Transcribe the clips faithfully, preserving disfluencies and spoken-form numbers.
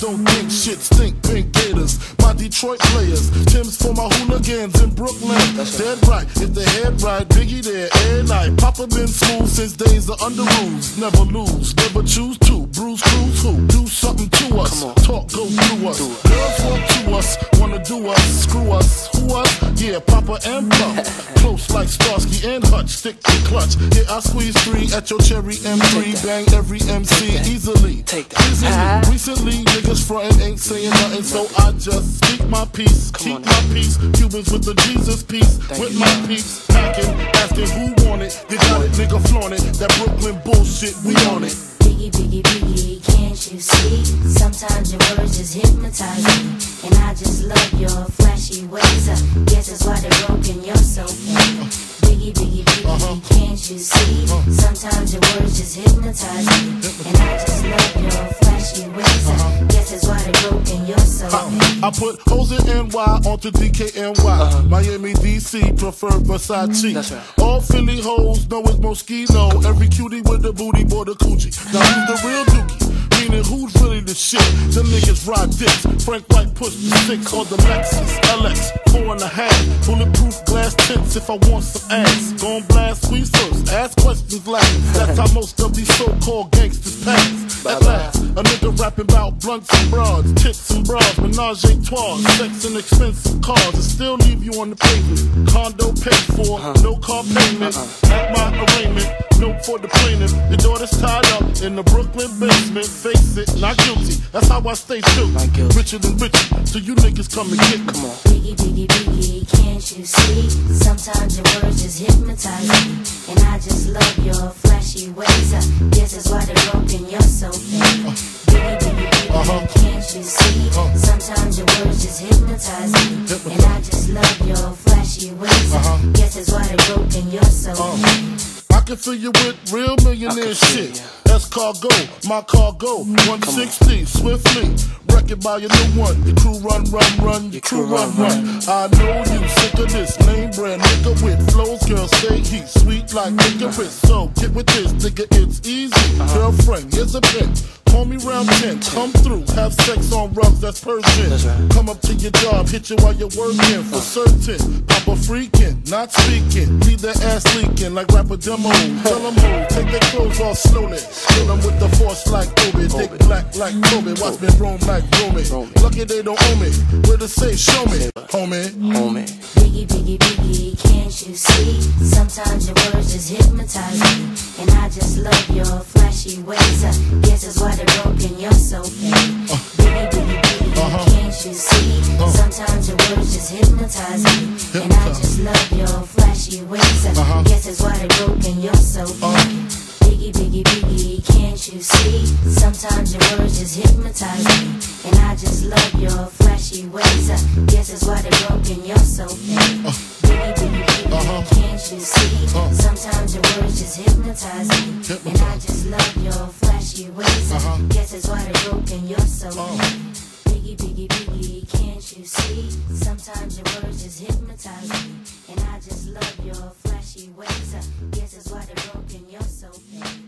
don't think shit, stink pink gators. My Detroit players, Tim's for my hooligans in Brooklyn. Dead right, if the head right, Biggie there every night. Papa been smooth since days of under rules. Never lose, never choose to. Bruise, cruise, who? Do something to us. Talk, go through us. Girls want to us, wanna do us. Screw us, who us? Yeah, Papa and Pup. Close like Starsky and Hutch, stick to clutch. Yeah, I squeeze three at your cherry M three. Bang every M C easily. Take that. Easily. Recently, niggas frontin' ain't saying nothing, so I just speak my peace, keep my peace. Cubans with the Jesus peace, with my peace. Packing, asking who want it. You got it, nigga, flaunt it. That Brooklyn bullshit, we on it. Biggie, biggie, biggie, can't you see? Sometimes your words just hypnotize me, and I just love your flashy ways. I guess that's why they're broken, you're so fake. Biggie, biggie, biggie, uh-huh. Can't you see? Uh-huh. Sometimes your words just hypnotize me, and I just love your flashy ways. Uh-huh. Guess that's why they're broken, you're so fake. I put hoes in N Y onto D K N Y. Uh-huh. Miami, D C, prefer Versace. That's right. All Philly hoes know it's Moschino. Every cutie with the booty, boy, the coochie. Now who's the real dookie? Meaning who's really the shit? Them niggas ride dicks. Frank White push the six or the Lexus L X four and a half. Bulletproof glass tints if I want some ass. Gon' blast squeeze first, ask questions last. That's how most of these so-called gangsters pass. At last, a nigga rapping about blunts and broads, tits and bras, menage a trois, sex and expensive cars, and still leave you on the pavement. Condo paid for, no car payment. At my arraignment, note for the plaintiff. Your daughter's tied up in the Brooklyn basement. Face it, not guilty. That's how I stay true. Richer than richer, so you niggas come and get me. Come on. Biggie, biggie, biggie, can't you see? Sometimes your words just hypnotize me, and I just love your flashy ways. I guess that's why they're broken, you're so fake. Biggie, biggie, biggie, uh-huh. Can't you see? Uh-huh. Sometimes your words just hypnotize me, hypnotize. And I just love your flashy ways. Uh-huh. Guess that's why they're broken, you're so uh-huh. fake. I can fill you with real millionaire shit. That's cargo, my cargo, one sixty, swiftly. Wreck it by your new one. Your crew run, run, run, your crew run, run. I know you sick of this name brand nigga with flows. Girl, say he's sweet like licorice. So get with this, nigga, it's easy. Girlfriend, here's a bitch. Call me round ten, come through, have sex on rugs, that's Persian. Right. Come up to your job, hit you while you're working, for certain. Papa freaking, not speaking, leave their ass leaking like rapper demo. Tell them who, take their clothes off slowly. Kill them with the force like Kobe, dick black like Kobe. Watch me roam like Romy. Lucky they don't own me, where to say show me, homie. Homie. Biggie, biggie, biggie, can't you see? Sometimes your words just hypnotize me, and I just love your flashy ways. I guess that's why they're broken, you're so fake. Uh, biggie, biggie, biggie, uh-huh. Can't you see? Uh, Sometimes your words just hypnotize me, hypnotize. And I just love your flashy ways. I uh-huh. guess that's why they're broken, you're so fake. Uh, Biggie, biggie, biggie, can't you see? Sometimes your words just hypnotize me, and I just love your flashy ways. I guess that's why they're broken, you're so fake. Uh, biggie, biggie, biggie, uh-huh. Can't you see? Uh, Sometimes your words just hypnotize me, hypnotize. And I just love your flashy ways. Uh-huh. I guess that's why they're broken, you're so fake. Uh, Biggie, biggie, biggie, can't you see? Sometimes your words just hypnotize me, and I just love your flashy ways. I guess that's why they're broken, you're so fake.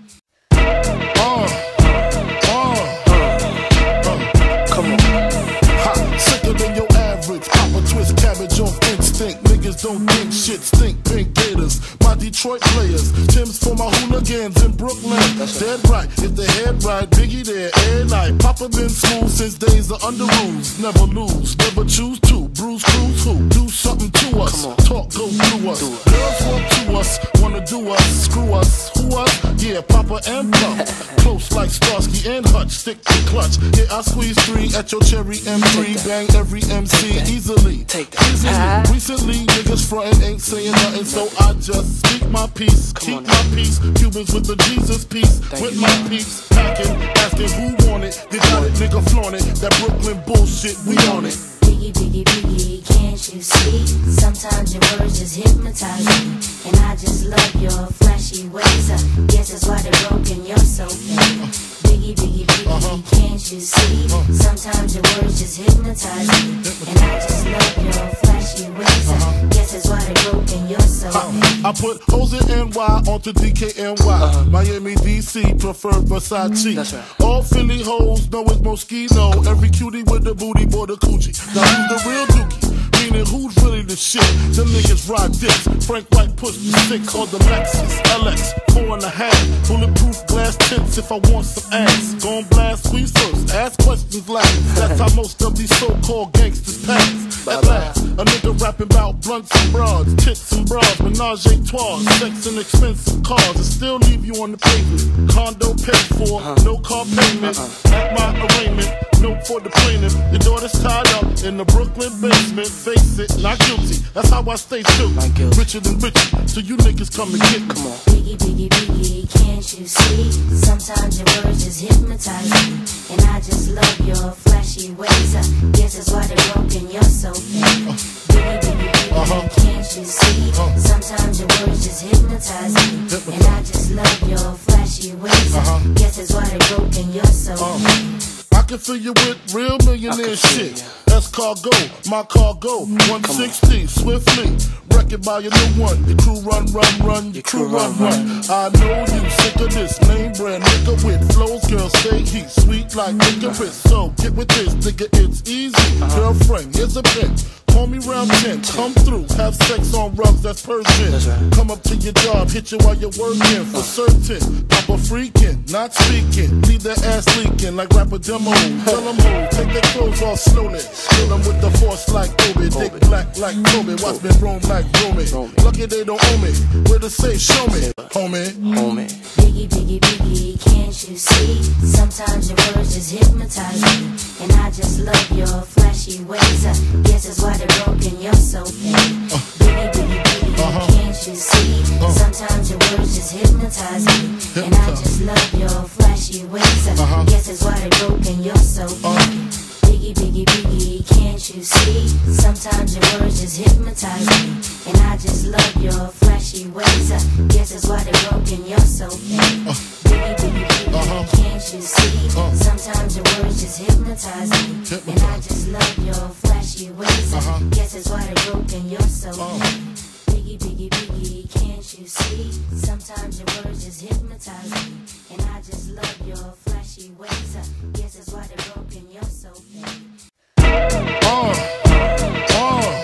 Uh, uh, uh, come on. Ha, sicker than your average. Papa twist cabbage off instinct. Niggas don't think shit, stink pink gators. My Detroit players, Tim's for my hooligans in Brooklyn. Dead right, if the head right, Biggie there every night. Papa been smooth since days of under rules. Never lose, never choose to. Bruise, cruise, who? Do something to us. Talk, go through us. Girls want to us, wanna do us. Screw us, who us? Yeah, Papa and Pup. Close like Starsky and Hutch, stick to clutch. Yeah, I squeeze three at your cherry M three. Bang every M C easily. Take that. Easily. Recently, niggas frontin' ain't saying nothing, so I just speak my peace, keep my peace. Cubans with the Jesus peace, with my peace. Packing, asking who want it. You got it, nigga, flaunt it. That Brooklyn bullshit, we on it. Biggie, biggie, biggie, can't you see? Sometimes your words just hypnotize me, and I just love your flashy ways. I guess that's why they're broken, you're so fake. Biggie, biggie, biggie, uh-huh. Can't you see? Uh-huh. Sometimes your words just hypnotize me, hypnotize. And I just love your flashy ways. Uh-huh. I guess that's why they're broken, you're so fake. I put O's in N Y onto D K N Y. Uh-huh. Miami, D C, prefer Versace. That's right. All Philly hoes know it's Moschino. Every cutie with the booty, boy, the coochie. Now who's the real dookie? Meaning who's really the shit? Them niggas ride dicks. Frank White push the six on the Lexus L X, four and a half. Bulletproof glass tints if I want some ass. Gon' blast squeeze first, ask questions last. That's how most of these so-called gangsters pass. At last, a nigga rapping about blunts and broads, tits and bras, menage a trois, sex and expensive cars, and still leave you on the pavement. Condo paid for, no car payment. At my arraignment, note for the plaintiff. Your daughter's tied up in the Brooklyn basement. Face it, not guilty. That's how I stay true. Richer than richer, so you niggas come and get me. Come on. Biggie, biggie, biggie, can't you see? Sometimes your words just hypnotize me, and I just love your flashy ways. I guess that's why they're broken. You're so fake. Uh, biggie, biggie, biggie, uh-huh. Can't you see? Uh, Sometimes your words just hypnotize me, hypnotize. And I just love your flashy ways. Uh-huh. I guess that's why they're broken. You're so uh. fake. I can fill you with real millionaire shit. That's cargo, my cargo, one sixty, swiftly. Wreck it by your new one. Your crew run, run, run, your crew run, run. I know you sick of this name brand nigga with flows, girl, say heat sweet like licorice. So get with this, nigga, it's easy. Girlfriend, here's a bitch. Call me round ten, come through, have sex on rugs, that's Persian. Right. Come up to your job, hit you while you're working, for certain. Papa freaking, not speaking, leave their ass leaking like rapper demo. Tell them who, take their clothes off slowly. Kill them with the force like Kobe, dick black like Kobe, watch me roam like Romy. Lucky they don't owe me, where to say, show me, homie. Homie. Biggie, biggie, biggie, can't you see? Sometimes your words just hypnotize me, and I just love your flashy ways. I guess that's why they're broken, you're so fake. Uh, biggie, biggie, biggie, uh-huh. Can't you see? Uh, Sometimes your words just hypnotize me, hypnotize. And I just love your flashy ways. I uh-huh. guess that's why they're broken, you're so fake. Uh, Biggie, biggie, biggie, can't you see? Sometimes your words just hypnotize me, and I just love your flashy ways. I guess that's why they're broken, you're so fake. Uh, biggie, biggie, biggie, uh-huh. Can't you see? Uh, Sometimes your words just hypnotize me, hypnotize. And I just love your flashy ways. Uh-huh. I guess that's why they're broken, you're so uh. fake. Biggie, biggie, biggie, can't you see? Sometimes your words just hypnotize me, and I just love your flashy ways. I guess that's why they're broken, you're so fake. Uh, uh,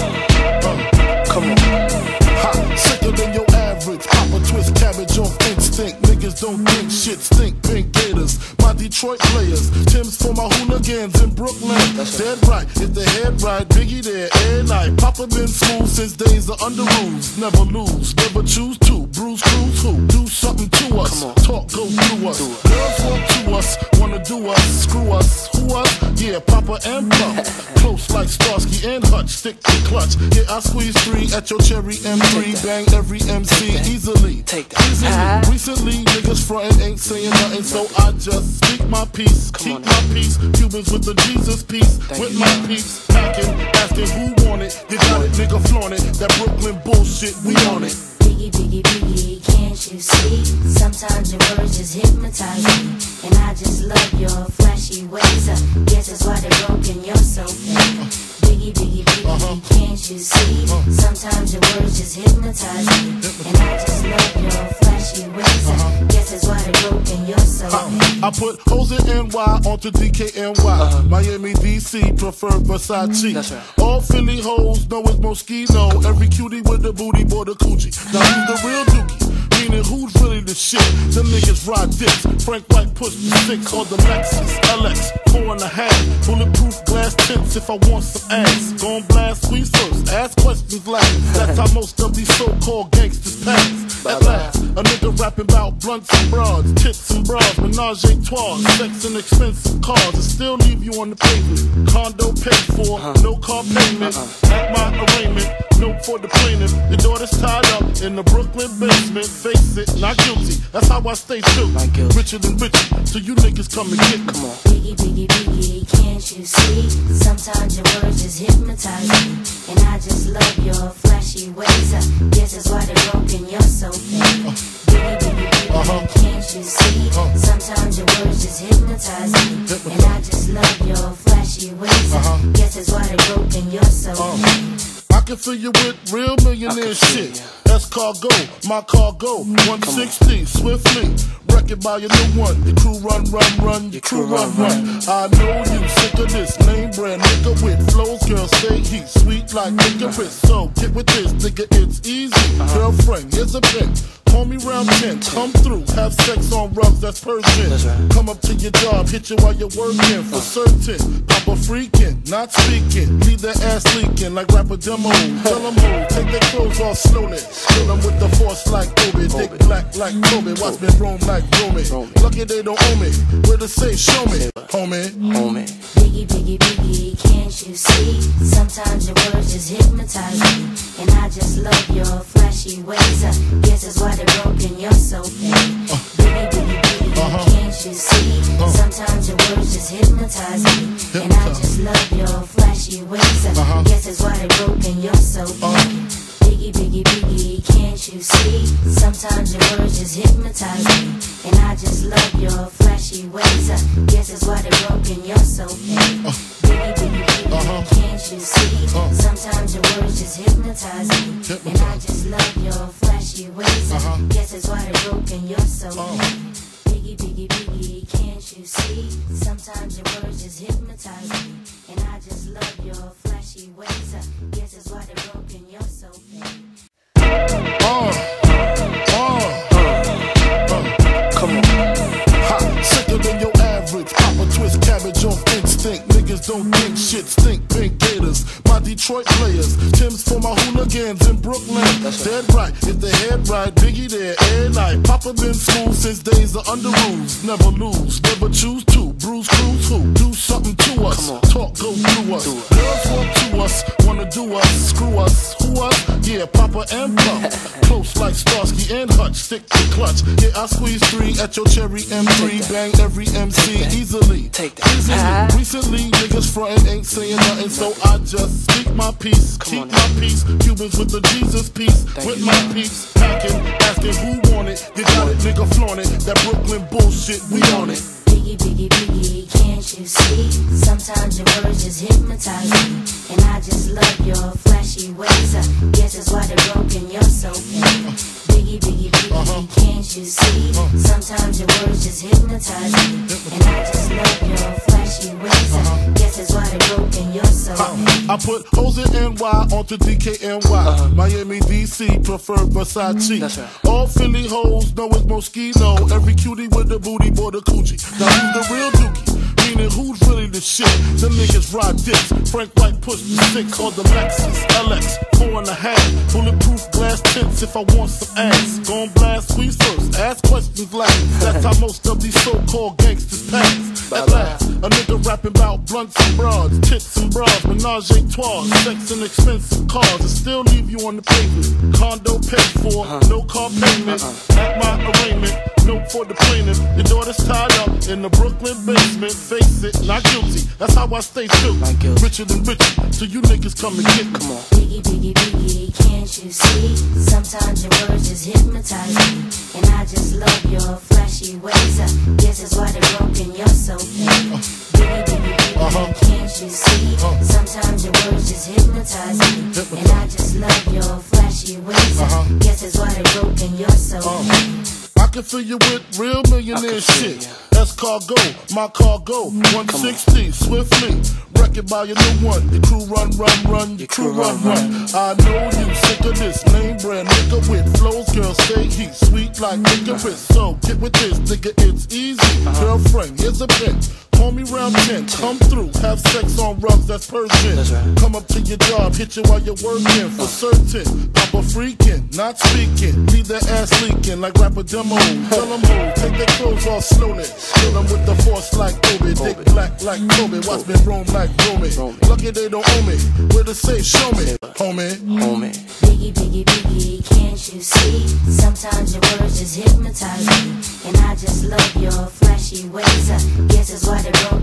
uh, come on. Hot, sicker than your average. Papa twist cabbage off instinct. Niggas don't think shit stink. Pink Gators, my Detroit players. Tim's for my hooligans in Brooklyn. That's dead right, if the head right, Biggie there, air night. Papa been smooth since days of under rules. Never lose, never choose to. Bruce Cruz who? Do something to us. Talk go through us. Girls want to us, wanna do us, screw us. Who us? Yeah, Papa and Pump. Close like Starsky and Hutch, stick to clutch. Yeah, I squeeze three at your cherry M three. Bang every M C easily. Take that. Easily. Uh-huh. Recently, niggas frontin' ain't saying nothing, so I just speak my peace. Come Keep my peace. Cubans with the Jesus peace. Thank with you. My peace. Packing, asking who want it. You got it, nigga, flaunt it. That Brooklyn bullshit, we on it. Biggie, biggie, biggie, can't you see? Sometimes your words just hypnotize me, and I just love your flashy ways. I guess that's why they're broken, you're so fake. Biggie, biggie, biggie, uh-huh. Can't you see? Uh-huh. Sometimes your words just hypnotize me, and I just love your flashy ways. Uh-huh. I guess that's why they're broken, you're so fake. I put O's in N Y onto D K N Y. Uh-huh. Miami, D C, prefer Versace. That's right. All Philly hoes know it's Moschino. Every cutie with the booty, boy, the coochie. Now who's the real dookie? Meaning who's really the shit? Them niggas ride dicks. Frank White push the six on the Lexus L X, four and a half. Bulletproof glass tints if I want some ass. Gon' blast squeeze first, ask questions last. That's how most of these so-called gangsters pass. At last, a nigga rapping about blunts and broads, tits and bras, menage a trois, sex and expensive cars, and still leave you on the pavement. Condo paid for, no car payment. At my arraignment, note for the plaintiff. Your daughter's tied up in the Brooklyn basement. Face it, not guilty. That's how I stay true. Richer than richer, so you niggas come and get me. Come on. Biggie, biggie, biggie, can't you see? Sometimes your words just hypnotize me, and I just love your flashy ways. I guess that's why they're broken, you're so fake. Uh, biggie, biggie, biggie, uh-huh. Can't you see? Uh, Sometimes your words just hypnotize me, hypnotize. And I just love your flashy ways. Uh-huh. I guess that's why they're broken, you're so uh, fake. I can fill you with real millionaire shit. Escargot, my cargo, one sixty, swiftly. Wreck it by your new one. Your crew run, run, run. Your crew run, run. I know you sick of this name brand nigga with flows. Girl, stay heat, sweet like licorice. So get with this, nigga, it's easy. Girlfriend, here's a pin. Call me round ten, come through, have sex on rugs, that's Persian. That's right. Come up to your job, hit you while you're working, for certain. Papa freaking, not speaking, leave that ass leaking like rapper demo. Tell them who, take their clothes off slowly. Kill them with the force like Kobe, dick black like Kobe. Watch me roam like Romy. Lucky they don't owe me, where to say show me, homie. Homie. Biggie, biggie, biggie, can't you see? Sometimes your words just hypnotize me, and I just love your flashy ways. I guess that's why they're broken, you're so paid. Uh, Biggie, biggie, biggie, uh-huh. can't you see? Uh, Sometimes your words just hypnotize me, hypnotize. and I just love your flashy ways. I Uh-huh. guess that's why they're broken, you're so paid. Uh. Biggie, biggie, biggie, can't you see? Sometimes your words just hypnotize me, and I just love your flashy ways. I guess that's why they're broken, you're so paid. Uh. Biggie, biggie, biggie, Uh-huh. can't you see? Uh. Sometimes your words just hypnotize me, and I just love your flashy ways. I Uh-huh. guess that's why they're broken, you're so Uh. paid. Biggie, biggie, biggie, can't you see? Sometimes your words just hypnotize me, and I just love your flashy ways. I guess that's why they're broken, you're so paid. Uh, uh, uh, Come on. ha, sicker than your average. Papa twist cabbage off instinct. Niggas don't think shit stink. Pink Gators, my Detroit players. Tim's for my hooligans in Brooklyn. That's Dead right, if the head right, Biggie there every night. Papa been school since days of under rules. Never lose, never choose to. Bruise, cruise, who? Do something to us. Come on. Talk, go through us. Girls walk to us, wanna do us, screw us. Who us? Yeah, Papa and Pup. Close like Starsky and Hutch, stick to clutch. Yeah, I squeeze three at your cherry M three. Bang every M C easily. Take that. Easily. Ah. Recently, niggas frontin' ain't saying nothing, so I just speak my peace. Come Keep on my peace. Cubans with the Jesus peace. Thank With you, my man. peeps. Packing, asking who want it. You got it, nigga, flaunt it. That Brooklyn bullshit, we on it. Biggie, biggie, biggie, can't you see? Sometimes your words just hypnotize me, and I just love your flashy ways. I guess that's why they're broken, you're so paid. Biggie, biggie, biggie, Uh-huh. can't you see? Sometimes your words just hypnotize me, and I just love your flashy ways. I guess that's why they're broken, you're so paid. I put O's in N Y onto D K N Y. Uh-huh. Miami, D C, prefer Versace. That's right. All Philly hoes know it's Moschino. Every cutie with the booty, boy, the coochie. Now who's the real dookie? Meaning who's really the shit? Them niggas ride dicks. Frank White pushed the six on the Lexus L X, four and a half. Bulletproof glass tints if I want some ass. Gon' blast squeeze first, ask questions last. That's how most of these so-called gangsters pass. At last, a nigga rapping about blunts and broads, tits and bras, menage a trois, sex and expensive cars, and still leave you on the pavement. Condo paid for, no car payment. At my arraignment, note for the plaintiff. Your daughter's tied up in the Brooklyn basement. Face it, not guilty. That's how I stay true. Not guilty. Richer than richer, so you niggas come and get me. Come on. Biggie, biggie, biggie, can't you see? Sometimes your words just hypnotize me, and I just love your flashy ways. I guess that's why they're broken, you're so paid. Biggie, biggie, biggie, Uh-huh. can't you see? Uh. Sometimes your words just hypnotize me, and I just love your flashy ways. I Uh-huh. guess that's why they're broken, you're so Uh. paid. I can fill you with real millionaire I can feel shit. ya. Escargot, my cargo, one sixty, swiftly. Wreck it by your new one. Your crew run, run, run. Your crew run, run. I know you sick of this name brand nigga with flows. Girl, stay heat, sweet like licorice. So get with this, nigga, it's easy. Girlfriend, here's a pin. Call me round ten, come through, have sex on rugs, that's Persian. That's right. Come up to your job, hit you while you're working, for certain. Papa freaking, not speaking, leave that ass leaking like rapper demo. Tell them who, take their clothes off slowly. Kill them with the force like Kobe, dick black like Kobe. Watch me roam like Romy. Lucky they don't owe me, where to say show me, homie. Homie. Biggie, biggie, biggie, can't you see? Sometimes your words just hypnotize me, and I just love your flashy ways. I guess that's why they're broken.